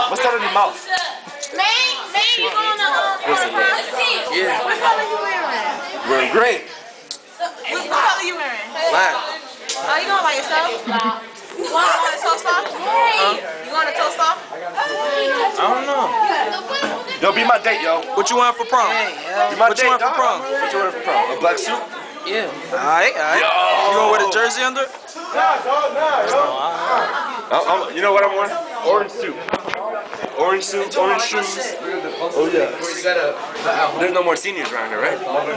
What's that in your mouth? Man, you gonna Yeah. what color you wearing? We're green. What color you wearing? Black. Oh, you going by yourself? You going to toast off? You going to toast off? I don't know. Yo, be my date, yo. What you want for prom? Be my What date, you want for dog. prom? What you want for prom? A black suit? Yeah. Alright. You gonna wear the jersey under? You know what I'm wearing? Orange suit. Orange suit, orange shoes. Oh yeah. There's no more seniors around here, right? No.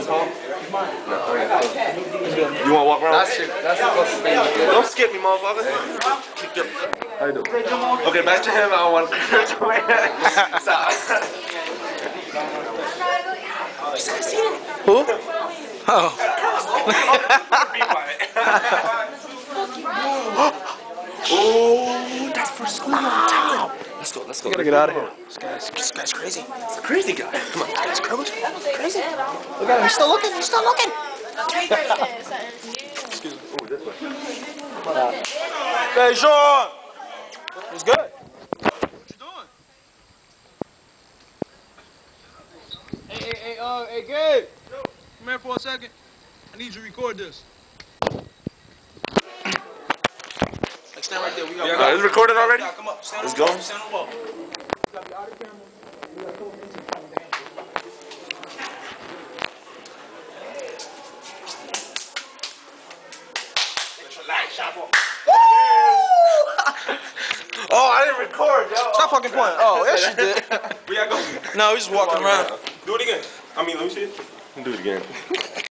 You wanna walk around? That's supposed to be good. Don't skip me, motherfucker. How you doing? Okay, back to him. I don't want to. Who? Oh. Oh, that's for school on top. Let's go. We gotta get out of here. This guy's crazy. It's a crazy guy. Come on. This guy's crazy. Look at him. He's still looking. Excuse me. Oh, this way. Hey, Sean. It's good. What you doing? Hey, Gabe. Come here for a second. I need you to record this. Like, stand right there. We got. Is it recorded already? Come up. Stand Let's on the go. wall. Stand on the wall. Oh, I didn't record, yo. Stop fucking pointing. Oh, yes, you did. We gotta go. No, he's just walking around. Do it again. I mean, let me see it. Do it again.